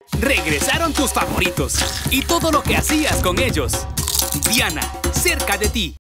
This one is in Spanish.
Regresaron tus favoritos y todo lo que hacías con ellos. Diana, cerca de ti.